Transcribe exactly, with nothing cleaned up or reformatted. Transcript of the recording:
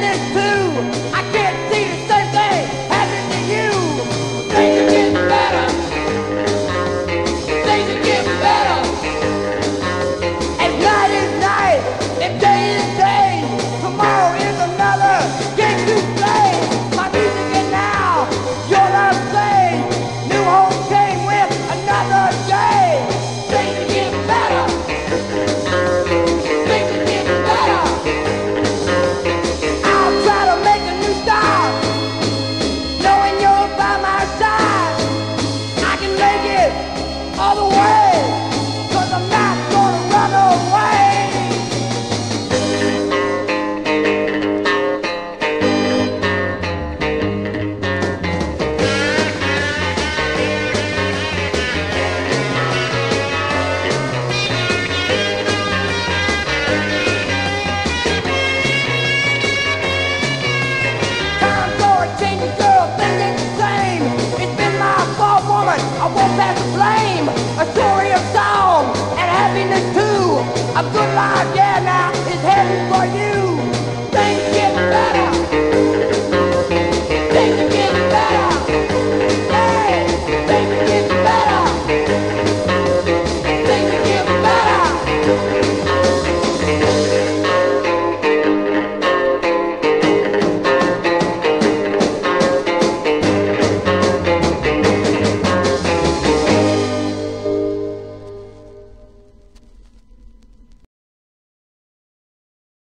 happiness too. I can't see the same thing happening to you. Things are getting better. Things are getting better. And night is night, and day is day. Tomorrow is another game to play. My music is now, your love say. New hope came with another day. Things are getting better. Things are getting better. I'll try to make a new start, knowing you're by my side. I can make it all the way, 'cause I'm not gonna run away. Time's going changing, girl, things ain't the same. It's been my fault, woman, I won't pass the blame. A story of song and happiness too. A good life, yeah, now